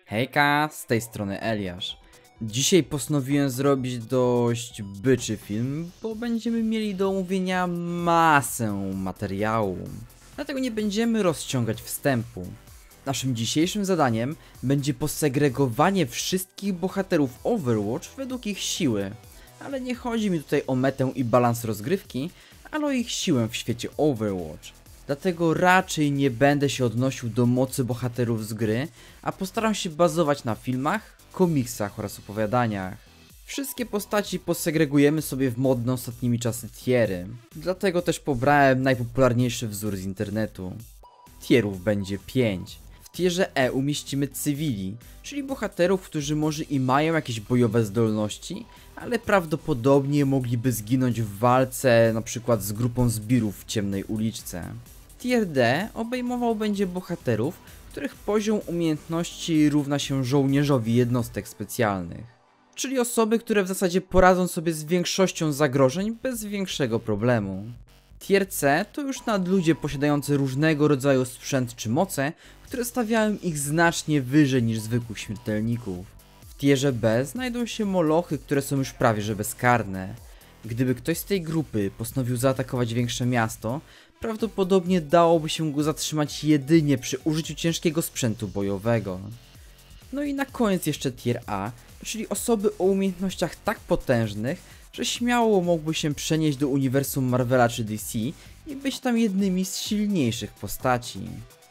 Hejka, z tej strony Eliasz. Dzisiaj postanowiłem zrobić dość byczy film, bo będziemy mieli do omówienia masę materiału. Dlatego nie będziemy rozciągać wstępu. Naszym dzisiejszym zadaniem będzie posegregowanie wszystkich bohaterów Overwatch według ich siły. Ale nie chodzi mi tutaj o metę i balans rozgrywki, ale o ich siłę w świecie Overwatch. Dlatego raczej nie będę się odnosił do mocy bohaterów z gry, a postaram się bazować na filmach, komiksach oraz opowiadaniach. Wszystkie postaci posegregujemy sobie w modne ostatnimi czasy tiery, dlatego też pobrałem najpopularniejszy wzór z internetu. Tierów będzie 5. W tierze E umieścimy cywili, czyli bohaterów, którzy może i mają jakieś bojowe zdolności, ale prawdopodobnie mogliby zginąć w walce np. z grupą zbirów w ciemnej uliczce. Tier D obejmował będzie bohaterów, których poziom umiejętności równa się żołnierzowi jednostek specjalnych. Czyli osoby, które w zasadzie poradzą sobie z większością zagrożeń bez większego problemu. Tier C to już nadludzie posiadający różnego rodzaju sprzęt czy moce, które stawiają ich znacznie wyżej niż zwykłych śmiertelników. W tierze B znajdą się molochy, które są już prawie że bezkarne. Gdyby ktoś z tej grupy postanowił zaatakować większe miasto, prawdopodobnie dałoby się go zatrzymać jedynie przy użyciu ciężkiego sprzętu bojowego. No i na koniec jeszcze tier A, czyli osoby o umiejętnościach tak potężnych, że śmiało mógłby się przenieść do uniwersum Marvela czy DC i być tam jednymi z silniejszych postaci.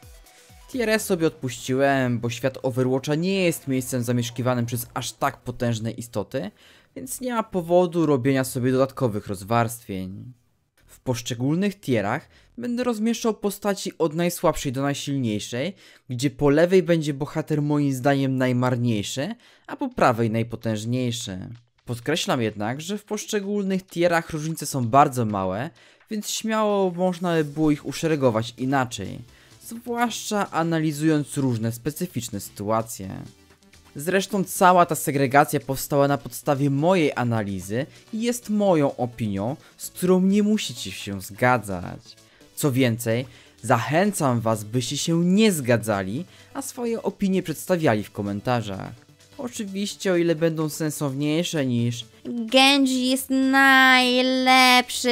Tier E sobie odpuściłem, bo świat Overwatcha nie jest miejscem zamieszkiwanym przez aż tak potężne istoty, więc nie ma powodu robienia sobie dodatkowych rozwarstwień. W poszczególnych tierach będę rozmieszczał postaci od najsłabszej do najsilniejszej, gdzie po lewej będzie bohater moim zdaniem najmarniejszy, a po prawej najpotężniejszy. Podkreślam jednak, że w poszczególnych tierach różnice są bardzo małe, więc śmiało można by było ich uszeregować inaczej, zwłaszcza analizując różne specyficzne sytuacje. Zresztą cała ta segregacja powstała na podstawie mojej analizy i jest moją opinią, z którą nie musicie się zgadzać. Co więcej, zachęcam was, byście się nie zgadzali, a swoje opinie przedstawiali w komentarzach. Oczywiście o ile będą sensowniejsze niż Genji jest najlepszy.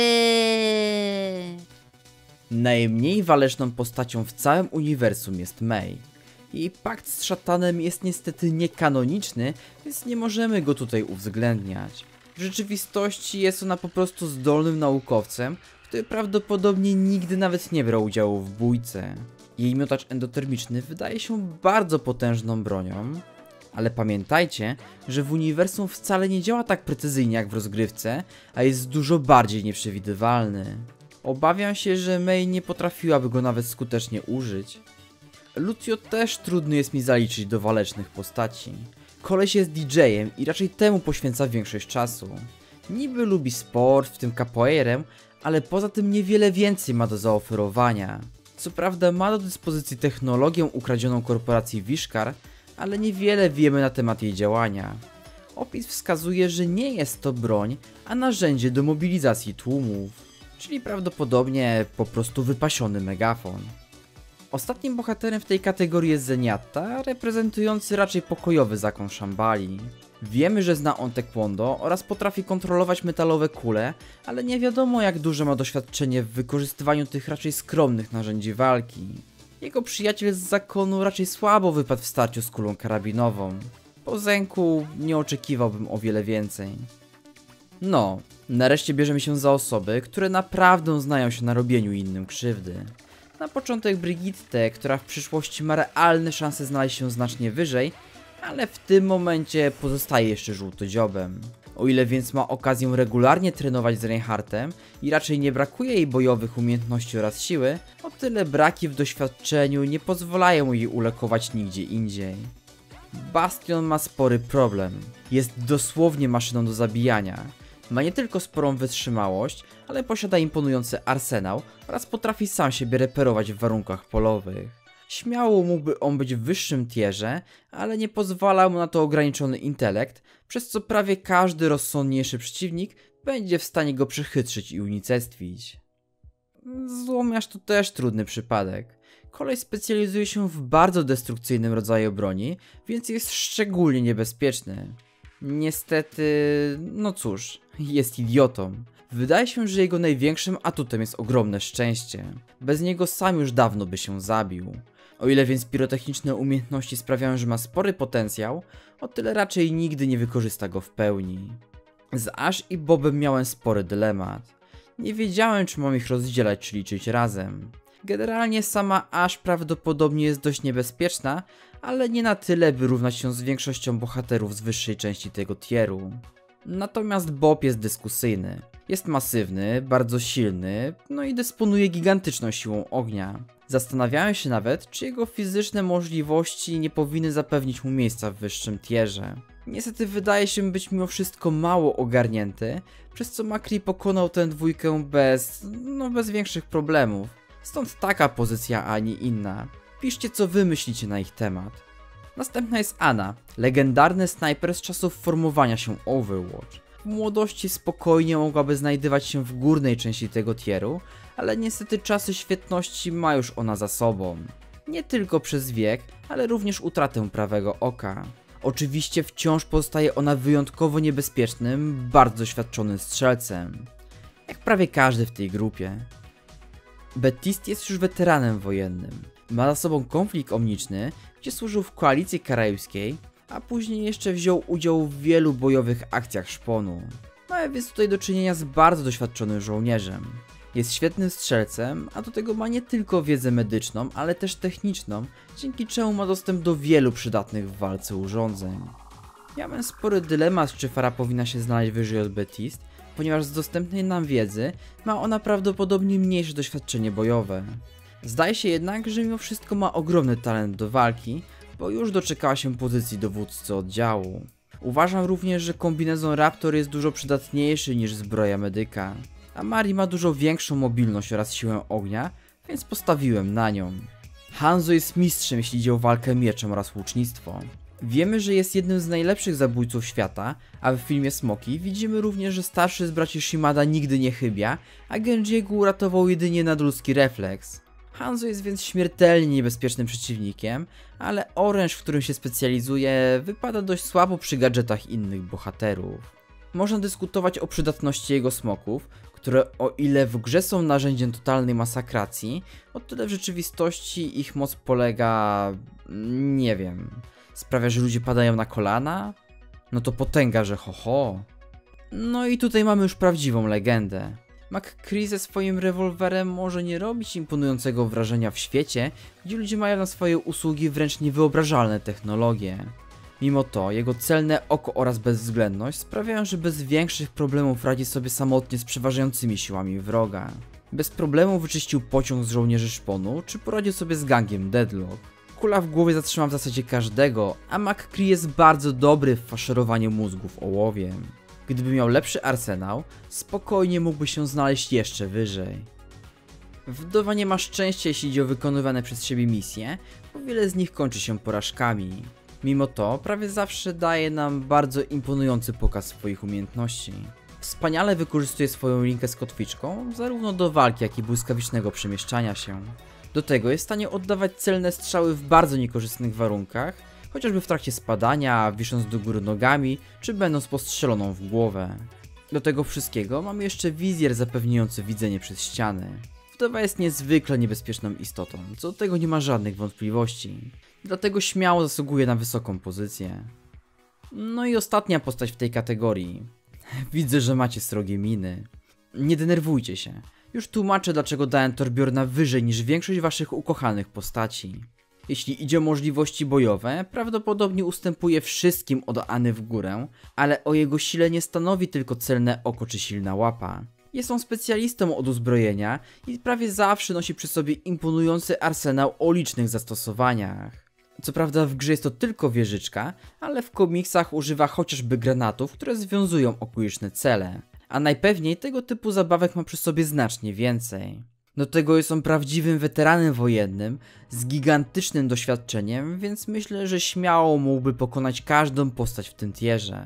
Najmniej waleczną postacią w całym uniwersum jest Mei. Jej pakt z szatanem jest niestety niekanoniczny, więc nie możemy go tutaj uwzględniać. W rzeczywistości jest ona po prostu zdolnym naukowcem, który prawdopodobnie nigdy nawet nie brał udziału w bójce. Jej miotacz endotermiczny wydaje się bardzo potężną bronią, ale pamiętajcie, że w uniwersum wcale nie działa tak precyzyjnie jak w rozgrywce, a jest dużo bardziej nieprzewidywalny. Obawiam się, że Mei nie potrafiłaby go nawet skutecznie użyć. Lucio też trudno jest mi zaliczyć do walecznych postaci. Koleś jest DJ-em i raczej temu poświęca większość czasu. Niby lubi sport, w tym capoeirę, ale poza tym niewiele więcej ma do zaoferowania. Co prawda ma do dyspozycji technologię ukradzioną korporacji Vishkar, ale niewiele wiemy na temat jej działania. Opis wskazuje, że nie jest to broń, a narzędzie do mobilizacji tłumów, czyli prawdopodobnie po prostu wypasiony megafon. Ostatnim bohaterem w tej kategorii jest Zenyatta, reprezentujący raczej pokojowy zakon Shambali. Wiemy, że zna on taekwondo oraz potrafi kontrolować metalowe kule, ale nie wiadomo jak duże ma doświadczenie w wykorzystywaniu tych raczej skromnych narzędzi walki. Jego przyjaciel z zakonu raczej słabo wypadł w starciu z kulą karabinową. Po Zenku nie oczekiwałbym o wiele więcej. No, nareszcie bierzemy się za osoby, które naprawdę znają się na robieniu innym krzywdy. Na początek Brigitte, która w przyszłości ma realne szanse znaleźć się znacznie wyżej, ale w tym momencie pozostaje jeszcze żółtodziobem. O ile więc ma okazję regularnie trenować z Reinhardtem i raczej nie brakuje jej bojowych umiejętności oraz siły, o tyle braki w doświadczeniu nie pozwalają jej ulokować nigdzie indziej. Bastion ma spory problem. Jest dosłownie maszyną do zabijania. Ma nie tylko sporą wytrzymałość, ale posiada imponujący arsenał oraz potrafi sam siebie reperować w warunkach polowych. Śmiało mógłby on być w wyższym tierze, ale nie pozwala mu na to ograniczony intelekt, przez co prawie każdy rozsądniejszy przeciwnik będzie w stanie go przechytrzyć i unicestwić. Złomiarz to też trudny przypadek. Koleś specjalizuje się w bardzo destrukcyjnym rodzaju broni, więc jest szczególnie niebezpieczny. Niestety, no cóż, jest idiotą. Wydaje się, że jego największym atutem jest ogromne szczęście. Bez niego sam już dawno by się zabił. O ile więc pirotechniczne umiejętności sprawiają, że ma spory potencjał, o tyle raczej nigdy nie wykorzysta go w pełni. Z Ash i Bobem miałem spory dylemat. Nie wiedziałem, czy mam ich rozdzielać czy liczyć razem. Generalnie sama Ash prawdopodobnie jest dość niebezpieczna, ale nie na tyle, by równać się z większością bohaterów z wyższej części tego tieru. Natomiast Bob jest dyskusyjny. Jest masywny, bardzo silny, no i dysponuje gigantyczną siłą ognia. Zastanawiałem się nawet, czy jego fizyczne możliwości nie powinny zapewnić mu miejsca w wyższym tierze. Niestety wydaje się być mimo wszystko mało ogarnięty, przez co McCree pokonał tę dwójkę bez większych problemów. Stąd taka pozycja, a nie inna. Piszcie, co wy myślicie na ich temat. Następna jest Ana, legendarny snajper z czasów formowania się Overwatch. W młodości spokojnie mogłaby znajdywać się w górnej części tego tieru, ale niestety czasy świetności ma już ona za sobą. Nie tylko przez wiek, ale również utratę prawego oka. Oczywiście wciąż pozostaje ona wyjątkowo niebezpiecznym, bardzo doświadczonym strzelcem. Jak prawie każdy w tej grupie. Batiste jest już weteranem wojennym. Ma za sobą konflikt omniczny, gdzie służył w koalicji karaibskiej, a później jeszcze wziął udział w wielu bojowych akcjach szponu. Mamy więc tutaj do czynienia z bardzo doświadczonym żołnierzem. Jest świetnym strzelcem, a do tego ma nie tylko wiedzę medyczną, ale też techniczną, dzięki czemu ma dostęp do wielu przydatnych w walce urządzeń. Miałem spory dylemat, czy Farah powinna się znaleźć wyżej od Batiste, ponieważ z dostępnej nam wiedzy ma ona prawdopodobnie mniejsze doświadczenie bojowe. Zdaje się jednak, że mimo wszystko ma ogromny talent do walki, bo już doczekała się pozycji dowódcy oddziału. Uważam również, że kombinezon Raptor jest dużo przydatniejszy niż zbroja medyka, a Mari ma dużo większą mobilność oraz siłę ognia, więc postawiłem na nią. Hanzo jest mistrzem, jeśli idzie o walkę mieczem oraz łucznictwo. Wiemy, że jest jednym z najlepszych zabójców świata, a w filmie Smoki widzimy również, że starszy z braci Shimada nigdy nie chybia, a Genjiego uratował jedynie nadludzki refleks. Hanzo jest więc śmiertelnie niebezpiecznym przeciwnikiem, ale oręż, w którym się specjalizuje, wypada dość słabo przy gadżetach innych bohaterów. Można dyskutować o przydatności jego smoków, które o ile w grze są narzędziem totalnej masakracji, o tyle w rzeczywistości ich moc polega... nie wiem... Sprawia, że ludzie padają na kolana? No to potęga, że ho. No i tutaj mamy już prawdziwą legendę. McCree ze swoim rewolwerem może nie robić imponującego wrażenia w świecie, gdzie ludzie mają na swoje usługi wręcz niewyobrażalne technologie. Mimo to jego celne oko oraz bezwzględność sprawiają, że bez większych problemów radzi sobie samotnie z przeważającymi siłami wroga. Bez problemu wyczyścił pociąg z żołnierzy szponu, czy poradził sobie z gangiem Deadlock. Kula w głowie zatrzyma w zasadzie każdego, a McCree jest bardzo dobry w faszerowaniu mózgów ołowiem. Gdyby miał lepszy arsenał, spokojnie mógłby się znaleźć jeszcze wyżej. Wdowa nie ma szczęścia, jeśli idzie o wykonywane przez siebie misje, bo wiele z nich kończy się porażkami. Mimo to prawie zawsze daje nam bardzo imponujący pokaz swoich umiejętności. Wspaniale wykorzystuje swoją linkę z kotwiczką, zarówno do walki, jak i błyskawicznego przemieszczania się. Do tego jest w stanie oddawać celne strzały w bardzo niekorzystnych warunkach, chociażby w trakcie spadania, wisząc do góry nogami, czy będąc postrzeloną w głowę. Do tego wszystkiego mamy jeszcze wizjer zapewniający widzenie przez ściany. Wdowa jest niezwykle niebezpieczną istotą, co do tego nie ma żadnych wątpliwości. Dlatego śmiało zasługuje na wysoką pozycję. No i ostatnia postać w tej kategorii. Widzę, że macie srogie miny. Nie denerwujcie się. Już tłumaczę, dlaczego dałem Torbjorna wyżej niż większość waszych ukochanych postaci. Jeśli idzie o możliwości bojowe, prawdopodobnie ustępuje wszystkim od Any w górę, ale o jego sile nie stanowi tylko celne oko czy silna łapa. Jest on specjalistą od uzbrojenia i prawie zawsze nosi przy sobie imponujący arsenał o licznych zastosowaniach. Co prawda w grze jest to tylko wieżyczka, ale w komiksach używa chociażby granatów, które związują okuliczne cele. A najpewniej tego typu zabawek ma przy sobie znacznie więcej. Do tego jest on prawdziwym weteranem wojennym, z gigantycznym doświadczeniem, więc myślę, że śmiało mógłby pokonać każdą postać w tym tierze.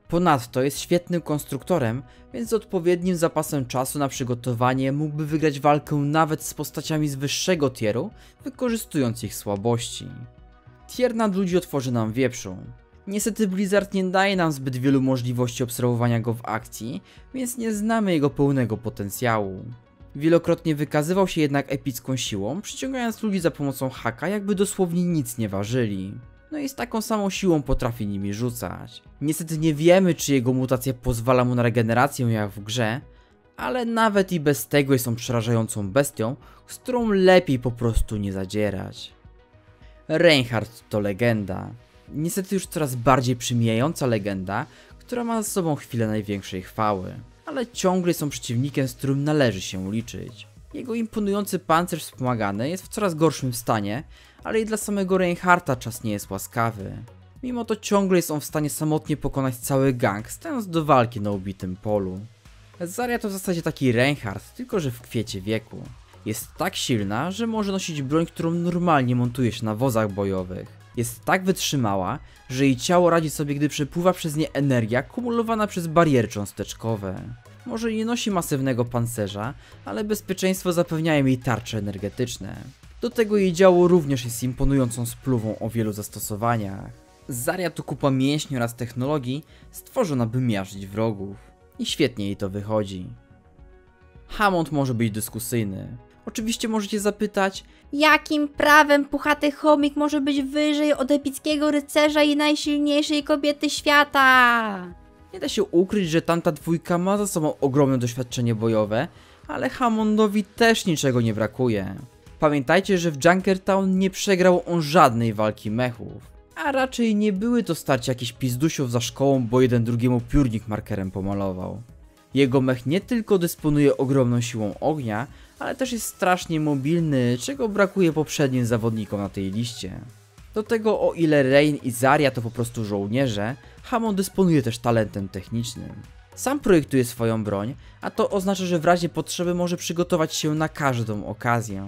Ponadto jest świetnym konstruktorem, więc z odpowiednim zapasem czasu na przygotowanie mógłby wygrać walkę nawet z postaciami z wyższego tieru, wykorzystując ich słabości. Tier nadludzi otworzy nam wieprzu. Niestety Blizzard nie daje nam zbyt wielu możliwości obserwowania go w akcji, więc nie znamy jego pełnego potencjału. Wielokrotnie wykazywał się jednak epicką siłą, przyciągając ludzi za pomocą haka, jakby dosłownie nic nie ważyli. No i z taką samą siłą potrafi nimi rzucać. Niestety nie wiemy, czy jego mutacja pozwala mu na regenerację jak w grze, ale nawet i bez tego jest on przerażającą bestią, z którą lepiej po prostu nie zadzierać. Reinhardt to legenda. Niestety już coraz bardziej przymijająca legenda, która ma za sobą chwilę największej chwały, ale ciągle są przeciwnikiem, z którym należy się liczyć. Jego imponujący pancerz wspomagany jest w coraz gorszym stanie, ale i dla samego Reinhardta czas nie jest łaskawy. Mimo to ciągle jest on w stanie samotnie pokonać cały gang, stając do walki na ubitym polu. Zarya to w zasadzie taki Reinhardt, tylko że w kwiecie wieku. Jest tak silna, że może nosić broń, którą normalnie montuje się na wozach bojowych. Jest tak wytrzymała, że jej ciało radzi sobie, gdy przepływa przez nie energia kumulowana przez bariery cząsteczkowe. Może nie nosi masywnego pancerza, ale bezpieczeństwo zapewniają jej tarcze energetyczne. Do tego jej działo również jest imponującą spluwą o wielu zastosowaniach. Zarya to kupa mięśni oraz technologii stworzona, by miażdżyć wrogów. I świetnie jej to wychodzi. Hammond może być dyskusyjny. Oczywiście możecie zapytać, Jakim prawem puchaty chomik może być wyżej od epickiego rycerza i najsilniejszej kobiety świata? nie da się ukryć, że tamta dwójka ma za sobą ogromne doświadczenie bojowe, ale Hammondowi też niczego nie brakuje. Pamiętajcie, że w Junkertown nie przegrał on żadnej walki mechów. A raczej nie były to starcia jakichś pizdusiów za szkołą, bo jeden drugiemu piórnik markerem pomalował. Jego mech nie tylko dysponuje ogromną siłą ognia, ale też jest strasznie mobilny, czego brakuje poprzednim zawodnikom na tej liście. Do tego, o ile Rein i Zarya to po prostu żołnierze, Hammond dysponuje też talentem technicznym. Sam projektuje swoją broń, a to oznacza, że w razie potrzeby może przygotować się na każdą okazję.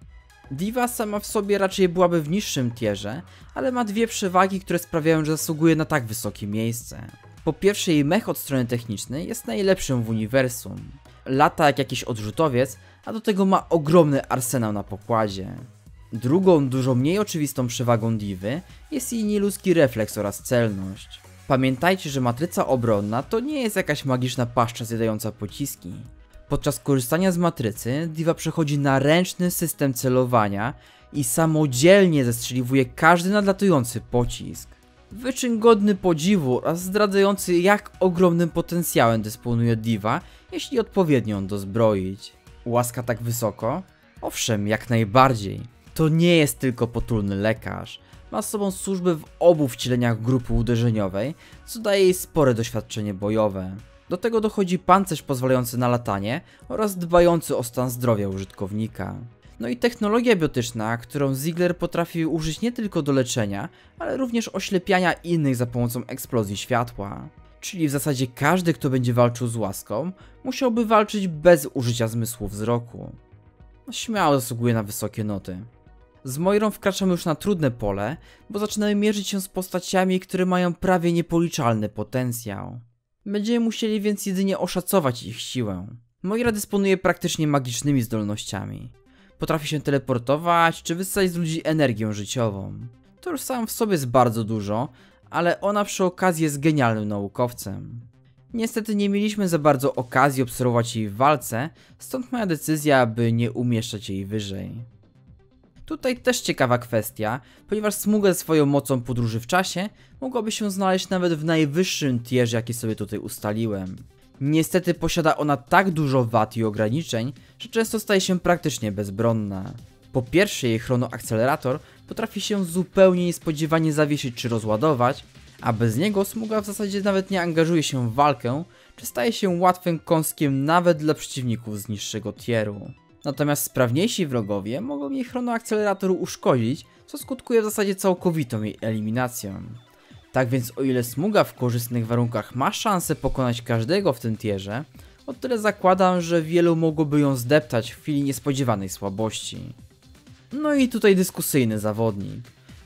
D.Va sama w sobie raczej byłaby w niższym tierze, ale ma dwie przewagi, które sprawiają, że zasługuje na tak wysokie miejsce. Po pierwsze, jej mech od strony technicznej jest najlepszym w uniwersum. Lata jak jakiś odrzutowiec, a do tego ma ogromny arsenał na pokładzie. Drugą, dużo mniej oczywistą przewagą Divy jest jej nieludzki refleks oraz celność. Pamiętajcie, że matryca obronna to nie jest jakaś magiczna paszcza zjadająca pociski. Podczas korzystania z matrycy, D.Va przechodzi na ręczny system celowania i samodzielnie zestrzeliwuje każdy nadlatujący pocisk. Wyczyn godny podziwu oraz zdradzający, jak ogromnym potencjałem dysponuje D.Va, jeśli odpowiednio ją dozbroić. Łaska tak wysoko? Owszem, jak najbardziej. To nie jest tylko potulny lekarz. Ma z sobą służbę w obu wcieleniach grupy uderzeniowej, co daje jej spore doświadczenie bojowe. Do tego dochodzi pancerz pozwalający na latanie oraz dbający o stan zdrowia użytkownika. No i technologia biotyczna, którą Ziggler potrafi użyć nie tylko do leczenia, ale również oślepiania innych za pomocą eksplozji światła. Czyli w zasadzie każdy, kto będzie walczył z łaską, musiałby walczyć bez użycia zmysłu wzroku. No, śmiało zasługuje na wysokie noty. Z Moirą wkraczamy już na trudne pole, bo zaczynamy mierzyć się z postaciami, które mają prawie niepoliczalny potencjał. Będziemy musieli więc jedynie oszacować ich siłę. Moira dysponuje praktycznie magicznymi zdolnościami. Potrafi się teleportować, czy wysysać z ludzi energię życiową. To już sam w sobie jest bardzo dużo, ale ona przy okazji jest genialnym naukowcem. Niestety nie mieliśmy za bardzo okazji obserwować jej w walce, stąd moja decyzja, aby nie umieszczać jej wyżej. Tutaj też ciekawa kwestia, ponieważ Smuga ze swoją mocą podróży w czasie mogłaby się znaleźć nawet w najwyższym tierze, jaki sobie tutaj ustaliłem. Niestety posiada ona tak dużo wad i ograniczeń, że często staje się praktycznie bezbronna. Po pierwsze, jej chronoakcelerator potrafi się zupełnie niespodziewanie zawiesić czy rozładować, a bez niego Smuga w zasadzie nawet nie angażuje się w walkę, czy staje się łatwym kąskiem nawet dla przeciwników z niższego tieru. Natomiast sprawniejsi wrogowie mogą jej chronoakcelerator uszkodzić, co skutkuje w zasadzie całkowitą jej eliminacją. Tak więc o ile Smuga w korzystnych warunkach ma szansę pokonać każdego w tym tierze, o tyle zakładam, że wielu mogłoby ją zdeptać w chwili niespodziewanej słabości. No i tutaj dyskusyjny zawodnik.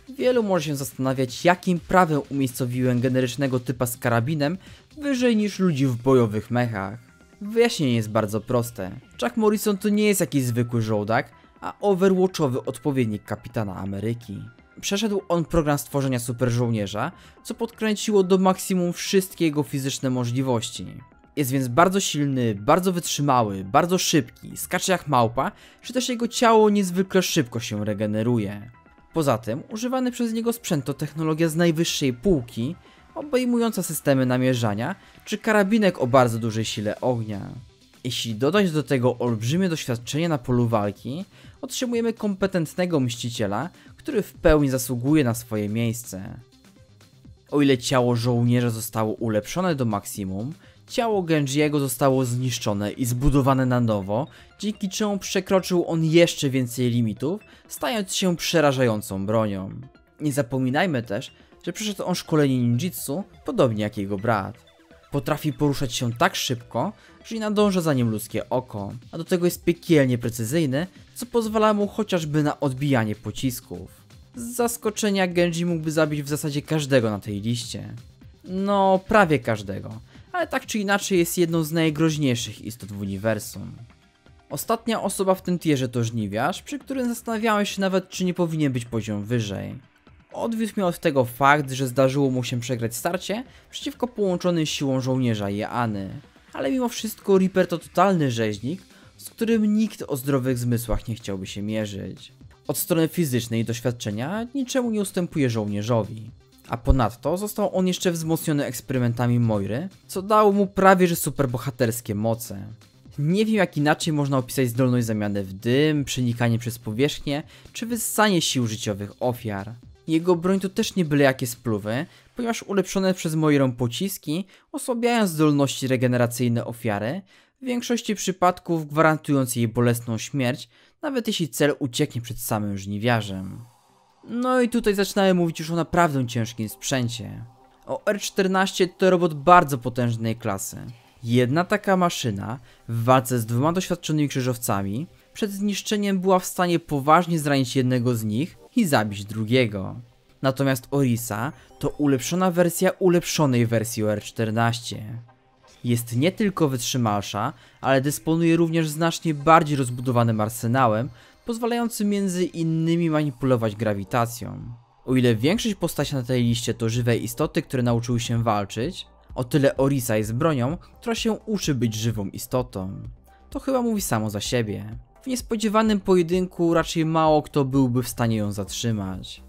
Wielu może się zastanawiać, jakim prawem umiejscowiłem generycznego typa z karabinem wyżej niż ludzi w bojowych mechach. Wyjaśnienie jest bardzo proste. Chuck Morrison to nie jest jakiś zwykły żołdak, a overwatchowy odpowiednik Kapitana Ameryki. Przeszedł on program stworzenia super żołnierza, co podkręciło do maksimum wszystkie jego fizyczne możliwości. Jest więc bardzo silny, bardzo wytrzymały, bardzo szybki, skacze jak małpa, czy też jego ciało niezwykle szybko się regeneruje. Poza tym, używany przez niego sprzęt to technologia z najwyższej półki, obejmująca systemy namierzania, czy karabinek o bardzo dużej sile ognia. Jeśli dodać do tego olbrzymie doświadczenie na polu walki, otrzymujemy kompetentnego mściciela, który w pełni zasługuje na swoje miejsce. O ile ciało żołnierza zostało ulepszone do maksimum, ciało Genjiego zostało zniszczone i zbudowane na nowo, dzięki czemu przekroczył on jeszcze więcej limitów, stając się przerażającą bronią. Nie zapominajmy też, że przeszedł on szkolenie ninjitsu, podobnie jak jego brat. Potrafi poruszać się tak szybko, że nie nadąża za nim ludzkie oko, a do tego jest piekielnie precyzyjny, co pozwala mu chociażby na odbijanie pocisków. Z zaskoczenia Genji mógłby zabić w zasadzie każdego na tej liście. No, prawie każdego, ale tak czy inaczej jest jedną z najgroźniejszych istot w uniwersum. Ostatnia osoba w tym tierze to żniwiarz, przy którym zastanawiałem się nawet, czy nie powinien być poziom wyżej. Odwiódł mnie od tego fakt, że zdarzyło mu się przegrać starcie przeciwko połączonym siłą żołnierza Jeany. Ale mimo wszystko Reaper to totalny rzeźnik, z którym nikt o zdrowych zmysłach nie chciałby się mierzyć. Od strony fizycznej i doświadczenia niczemu nie ustępuje żołnierzowi. A ponadto został on jeszcze wzmocniony eksperymentami Moiry, co dało mu prawie że superbohaterskie moce. Nie wiem, jak inaczej można opisać zdolność zamiany w dym, przenikanie przez powierzchnię, czy wyssanie sił życiowych ofiar. Jego broń to też nie byle jakie spluwy, ponieważ ulepszone przez Moirę pociski osłabiają zdolności regeneracyjne ofiary, w większości przypadków gwarantując jej bolesną śmierć, nawet jeśli cel ucieknie przed samym żniwiarzem. No i tutaj zaczynamy mówić już o naprawdę ciężkim sprzęcie. OR-14 to robot bardzo potężnej klasy. Jedna taka maszyna w walce z dwoma doświadczonymi krzyżowcami przed zniszczeniem była w stanie poważnie zranić jednego z nich i zabić drugiego. Natomiast Orisa to ulepszona wersja ulepszonej wersji OR-14. Jest nie tylko wytrzymalsza, ale dysponuje również znacznie bardziej rozbudowanym arsenałem, pozwalającym między innymi manipulować grawitacją. O ile większość postaci na tej liście to żywe istoty, które nauczyły się walczyć, o tyle Orisa jest bronią, która się uczy być żywą istotą. To chyba mówi samo za siebie. W niespodziewanym pojedynku raczej mało kto byłby w stanie ją zatrzymać.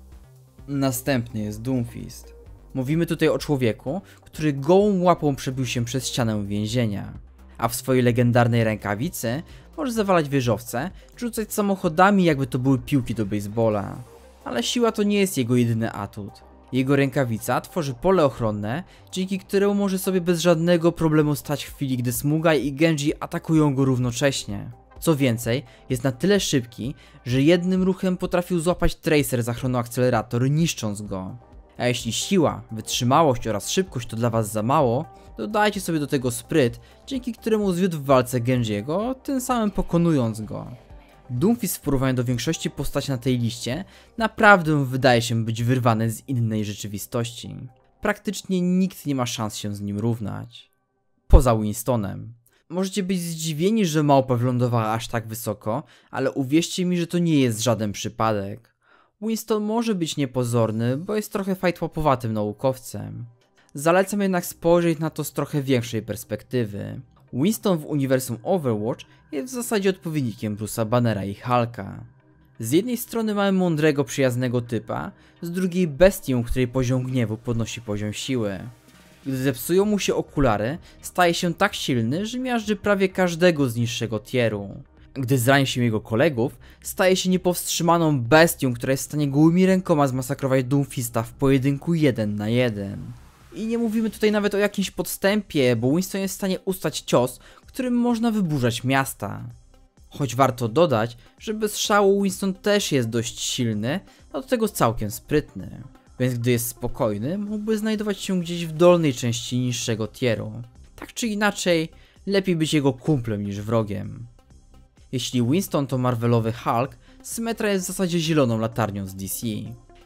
Następny jest Doomfist. Mówimy tutaj o człowieku, który gołą łapą przebił się przez ścianę więzienia, a w swojej legendarnej rękawicy może zawalać wieżowce, czy rzucać samochodami, jakby to były piłki do baseballa. Ale siła to nie jest jego jedyny atut. Jego rękawica tworzy pole ochronne, dzięki któremu może sobie bez żadnego problemu stać w chwili, gdy Smugai i Genji atakują go równocześnie. Co więcej, jest na tyle szybki, że jednym ruchem potrafił złapać Tracer za chronoakcelerator, niszcząc go. A jeśli siła, wytrzymałość oraz szybkość to dla was za mało, dodajcie sobie do tego spryt, dzięki któremu zwiódł w walce Genjiego, tym samym pokonując go. Doomfist w porównaniu do większości postaci na tej liście naprawdę wydaje się być wyrwany z innej rzeczywistości. Praktycznie nikt nie ma szans się z nim równać. Poza Winstonem. Możecie być zdziwieni, że małpa wylądowała aż tak wysoko, ale uwierzcie mi, że to nie jest żaden przypadek. Winston może być niepozorny, bo jest trochę fajtłapowatym naukowcem. Zalecam jednak spojrzeć na to z trochę większej perspektywy. Winston w uniwersum Overwatch jest w zasadzie odpowiednikiem Bruce'a Bannera i Hulka. Z jednej strony mamy mądrego, przyjaznego typa, z drugiej bestię, której poziom gniewu podnosi poziom siły. Gdy zepsują mu się okulary, staje się tak silny, że miażdży prawie każdego z niższego tieru. Gdy zrani się jego kolegów, staje się niepowstrzymaną bestią, która jest w stanie gołymi rękoma zmasakrować Doomfista w pojedynku 1 na 1. I nie mówimy tutaj nawet o jakimś podstępie, bo Winston jest w stanie ustać cios, którym można wyburzać miasta. Choć warto dodać, że bez szału Winston też jest dość silny, a do tego całkiem sprytny. Więc gdy jest spokojny, mógłby znajdować się gdzieś w dolnej części niższego tieru. Tak czy inaczej, lepiej być jego kumplem niż wrogiem. Jeśli Winston to Marvelowy Hulk, Symmetra jest w zasadzie zieloną latarnią z DC.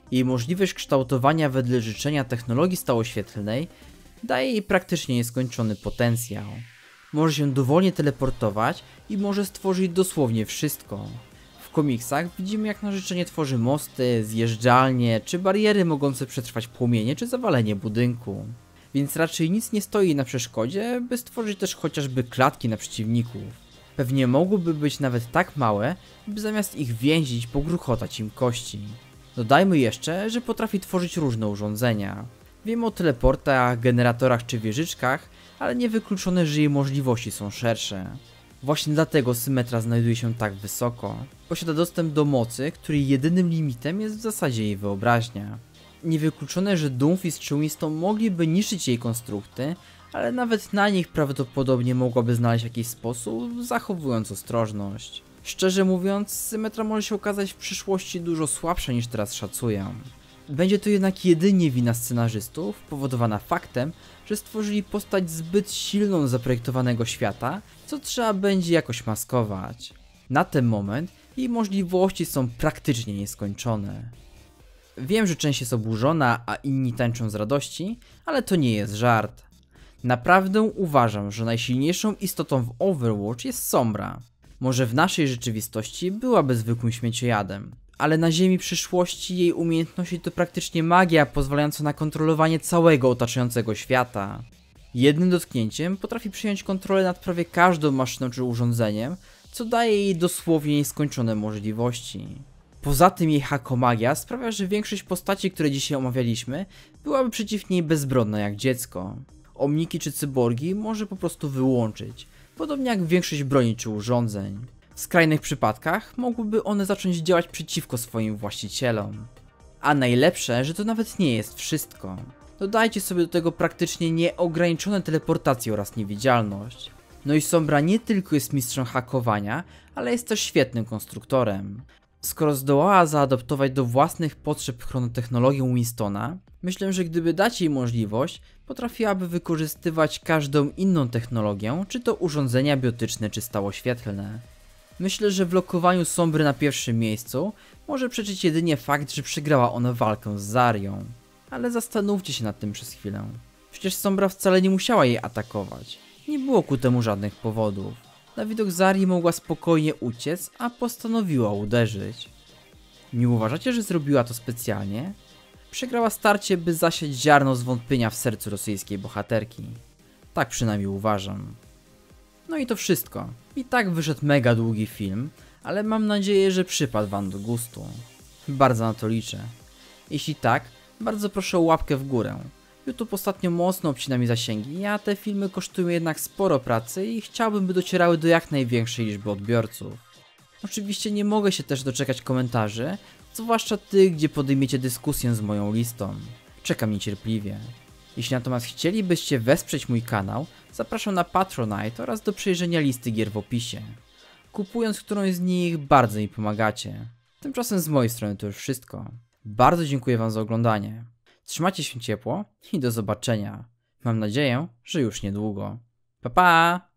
Jej możliwość kształtowania wedle życzenia technologii stałoświetlnej daje jej praktycznie nieskończony potencjał. Może się dowolnie teleportować i może stworzyć dosłownie wszystko. W komiksach widzimy, jak na życzenie tworzy mosty, zjeżdżalnie czy bariery mogące przetrwać płomienie czy zawalenie budynku. Więc raczej nic nie stoi na przeszkodzie, by stworzyć też chociażby klatki na przeciwników. Pewnie mogłyby być nawet tak małe, by zamiast ich więzić pogruchotać im kości. Dodajmy jeszcze, że potrafi tworzyć różne urządzenia. Wiemy o teleportach, generatorach czy wieżyczkach, ale niewykluczone, że jej możliwości są szersze. Właśnie dlatego Symmetra znajduje się tak wysoko. Posiada dostęp do mocy, której jedynym limitem jest w zasadzie jej wyobraźnia. Niewykluczone, że Doomfist czy Winston mogliby niszczyć jej konstrukty, ale nawet na nich prawdopodobnie mogłaby znaleźć jakiś sposób, zachowując ostrożność. Szczerze mówiąc, Symmetra może się okazać w przyszłości dużo słabsza niż teraz szacuję. Będzie to jednak jedynie wina scenarzystów, powodowana faktem, że stworzyli postać zbyt silną do zaprojektowanego świata, co trzeba będzie jakoś maskować. Na ten moment jej możliwości są praktycznie nieskończone. Wiem, że część jest oburzona, a inni tańczą z radości, ale to nie jest żart. Naprawdę uważam, że najsilniejszą istotą w Overwatch jest Sombra. Może w naszej rzeczywistości byłaby zwykłym śmieciojadem, ale na ziemi przyszłości jej umiejętności to praktycznie magia pozwalająca na kontrolowanie całego otaczającego świata. Jednym dotknięciem potrafi przyjąć kontrolę nad prawie każdą maszyną czy urządzeniem, co daje jej dosłownie nieskończone możliwości. Poza tym jej hakomagia sprawia, że większość postaci, które dzisiaj omawialiśmy, byłaby przeciw niej bezbronna jak dziecko. Omniki czy cyborgi może po prostu wyłączyć, podobnie jak większość broni czy urządzeń. W skrajnych przypadkach mogłyby one zacząć działać przeciwko swoim właścicielom. A najlepsze, że to nawet nie jest wszystko. Dodajcie sobie do tego praktycznie nieograniczone teleportacje oraz niewidzialność. No i Sombra nie tylko jest mistrzem hakowania, ale jest też świetnym konstruktorem. Skoro zdołała zaadoptować do własnych potrzeb chronotechnologię Winstona, myślę, że gdyby dać jej możliwość, potrafiłaby wykorzystywać każdą inną technologię, czy to urządzenia biotyczne, czy stałoświetlne. Myślę, że w lokowaniu Sombry na pierwszym miejscu może przeczyć jedynie fakt, że przegrała ona walkę z Zarią. Ale zastanówcie się nad tym przez chwilę. Przecież Sombra wcale nie musiała jej atakować. Nie było ku temu żadnych powodów. Na widok Zarii mogła spokojnie uciec, a postanowiła uderzyć. Nie uważacie, że zrobiła to specjalnie? Przegrała starcie, by zasiać ziarno zwątpienia w sercu rosyjskiej bohaterki. Tak przynajmniej uważam. No i to wszystko. I tak wyszedł mega długi film, ale mam nadzieję, że przypadł wam do gustu. Bardzo na to liczę. Jeśli tak, bardzo proszę o łapkę w górę. YouTube ostatnio mocno obcina mi zasięgi, a te filmy kosztują jednak sporo pracy i chciałbym, by docierały do jak największej liczby odbiorców. Oczywiście nie mogę się też doczekać komentarzy, zwłaszcza tych, gdzie podejmiecie dyskusję z moją listą. Czekam niecierpliwie. Jeśli natomiast chcielibyście wesprzeć mój kanał, zapraszam na Patronite oraz do przejrzenia listy gier w opisie. Kupując którąś z nich, bardzo mi pomagacie. Tymczasem z mojej strony to już wszystko. Bardzo dziękuję wam za oglądanie. Trzymajcie się ciepło i do zobaczenia. Mam nadzieję, że już niedługo. Pa pa!